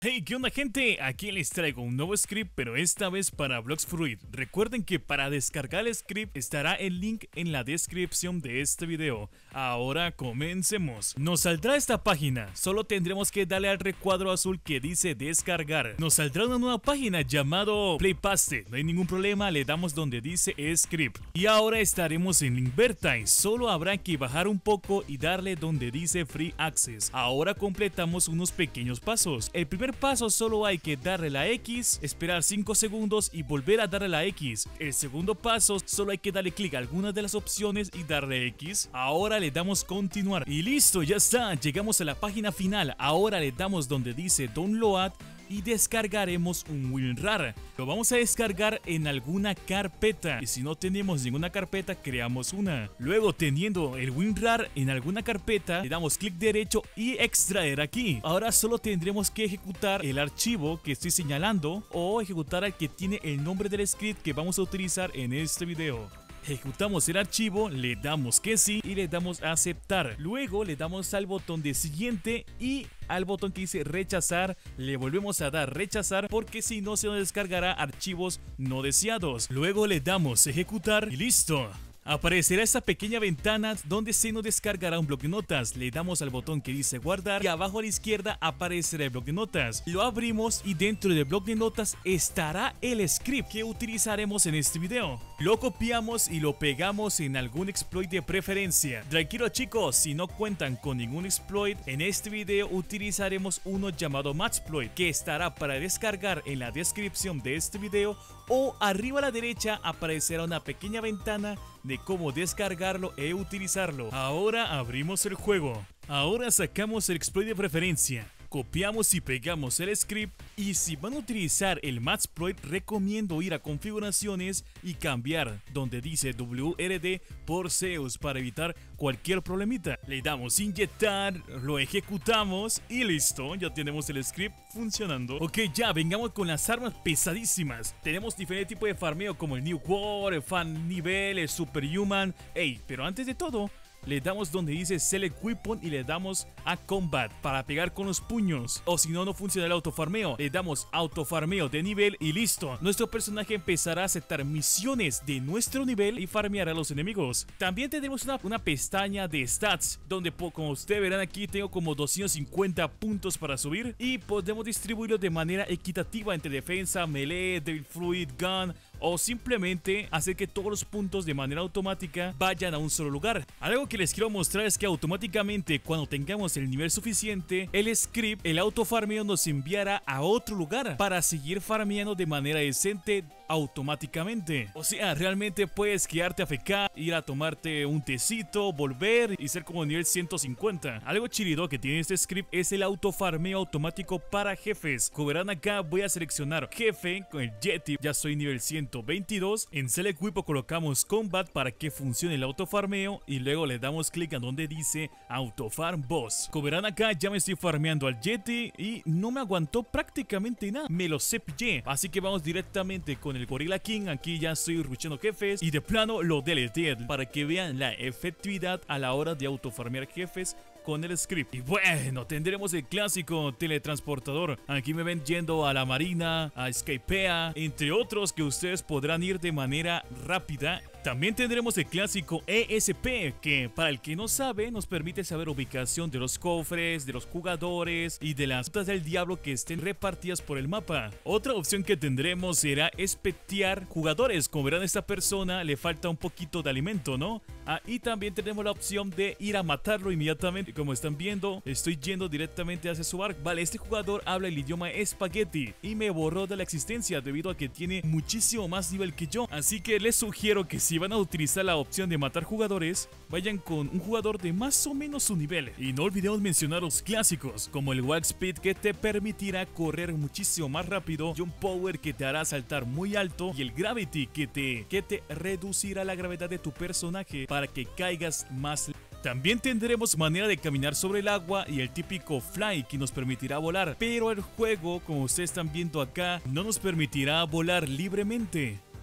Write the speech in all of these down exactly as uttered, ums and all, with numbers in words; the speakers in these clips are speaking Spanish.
Hey, ¿qué onda, gente? Aquí les traigo un nuevo script, pero esta vez para Blox Fruit. Recuerden que para descargar el script estará el link en la descripción de este video. Ahora comencemos. Nos saldrá esta página, solo tendremos que darle al recuadro azul que dice descargar. Nos saldrá una nueva página llamado Playpaste. No hay ningún problema, le damos donde dice script. Y ahora estaremos en Invertime, solo habrá que bajar un poco y darle donde dice Free Access. Ahora completamos unos pequeños pasos. El primer paso solo hay que darle la X, esperar cinco segundos y volver a darle la X. El segundo paso solo hay que darle clic a alguna de las opciones y darle X. Ahora le damos continuar y listo, ya está, llegamos a la página final. Ahora le damos donde dice download y descargaremos un WinRAR. Lo vamos a descargar en alguna carpeta y si no tenemos ninguna carpeta, creamos una. Luego, teniendo el WinRAR en alguna carpeta, le damos clic derecho y extraer aquí. Ahora solo tendremos que ejecutar el archivo que estoy señalando o ejecutar el que tiene el nombre del script que vamos a utilizar en este video. Ejecutamos el archivo, le damos que sí y le damos a aceptar. Luego le damos al botón de siguiente y al botón que dice rechazar, le volvemos a dar rechazar porque si no se nos descargará archivos no deseados. Luego le damos ejecutar y listo. Aparecerá esta pequeña ventana donde se nos descargará un bloc de notas. Le damos al botón que dice guardar y abajo a la izquierda aparecerá el bloc de notas. Lo abrimos y dentro del bloc de notas estará el script que utilizaremos en este video. Lo copiamos y lo pegamos en algún exploit de preferencia. Tranquilo, chicos, si no cuentan con ningún exploit, en este video utilizaremos uno llamado Matchploit que estará para descargar en la descripción de este video, o arriba a la derecha aparecerá una pequeña ventana de cómo descargarlo e utilizarlo. Ahora abrimos el juego. Ahora sacamos el exploit de preferencia. Copiamos y pegamos el script y si van a utilizar el Matchploit recomiendo ir a configuraciones y cambiar donde dice W R D por Zeus para evitar cualquier problemita. Le damos inyectar, lo ejecutamos y listo, ya tenemos el script funcionando. Ok, ya vengamos con las armas pesadísimas. Tenemos diferentes tipos de farmeo como el New World, el Fan Nivel, el Superhuman. Ey, pero antes de todo, le damos donde dice Select Weapon y le damos a Combat para pegar con los puños. O si no, no funciona el autofarmeo. Le damos autofarmeo de nivel y listo. Nuestro personaje empezará a aceptar misiones de nuestro nivel y farmeará a los enemigos. También tenemos una, una pestaña de stats donde, como ustedes verán aquí, tengo como doscientos cincuenta puntos para subir y podemos distribuirlo de manera equitativa entre defensa, melee, Devil Fruit, gun, o simplemente hacer que todos los puntos de manera automática vayan a un solo lugar. Algo que les quiero mostrar es que automáticamente cuando tengamos el nivel suficiente, el script, el autofarmeo nos enviará a otro lugar para seguir farmeando de manera decente automáticamente. O sea, realmente puedes quedarte a F K, ir a tomarte un tecito, volver y ser como nivel ciento cincuenta. Algo chirido que tiene este script es el autofarmeo automático para jefes. Como verán acá, voy a seleccionar jefe con el Yeti, ya soy nivel ciento veintidós. En Select Weapon colocamos Combat para que funcione el autofarmeo y luego le damos clic a donde dice Autofarm Boss. Como verán acá, ya me estoy farmeando al Yeti y no me aguantó prácticamente nada, me lo cepillé. Así que vamos directamente con el Gorilla King. Aquí ya estoy rushando jefes y de plano lo deleteé para que vean la efectividad a la hora de autofarmear jefes con el script. Y bueno, tendremos el clásico teletransportador. Aquí me ven yendo a la marina, a Skypea, entre otros que ustedes podrán ir de manera rápida. También tendremos el clásico E S P, que para el que no sabe, nos permite saber ubicación de los cofres, de los jugadores y de las rutas del diablo que estén repartidas por el mapa. Otra opción que tendremos será espetear jugadores. Como verán, a esta persona le falta un poquito de alimento, ¿no? Ah, y también tenemos la opción de ir a matarlo inmediatamente. Como están viendo, estoy yendo directamente hacia su barco. Vale, este jugador habla el idioma espagueti y me borró de la existencia debido a que tiene muchísimo más nivel que yo. Así que les sugiero que si van a utilizar la opción de matar jugadores, vayan con un jugador de más o menos su nivel. Y no olvidemos mencionar los clásicos, como el Walk Speed, que te permitirá correr muchísimo más rápido, Jump Power, que te hará saltar muy alto, y el Gravity, que te, que te reducirá la gravedad de tu personaje para que caigas más. También tendremos manera de caminar sobre el agua y el típico Fly, que nos permitirá volar, pero el juego, como ustedes están viendo acá, no nos permitirá volar libremente.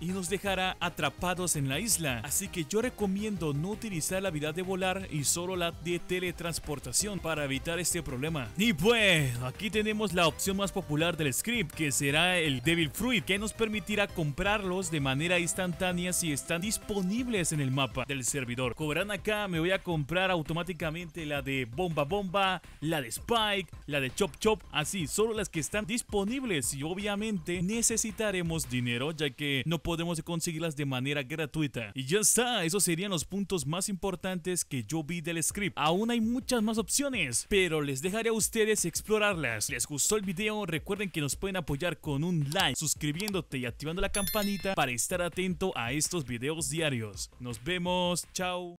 y nos dejará atrapados en la isla. Así que yo recomiendo no utilizar la habilidad de volar y solo la de teletransportación para evitar este problema. Y pues aquí tenemos la opción más popular del script, que será el Devil Fruit, que nos permitirá comprarlos de manera instantánea si están disponibles en el mapa del servidor. Como verán acá, me voy a comprar automáticamente la de Bomba Bomba, la de Spike, la de Chop Chop, así, solo las que están disponibles, y obviamente necesitaremos dinero ya que no podemos conseguirlas de manera gratuita. Y ya está, esos serían los puntos más importantes que yo vi del script. Aún hay muchas más opciones, pero les dejaré a ustedes explorarlas. Si les gustó el video, recuerden que nos pueden apoyar con un like, suscribiéndote y activando la campanita para estar atento a estos videos diarios. Nos vemos, chao.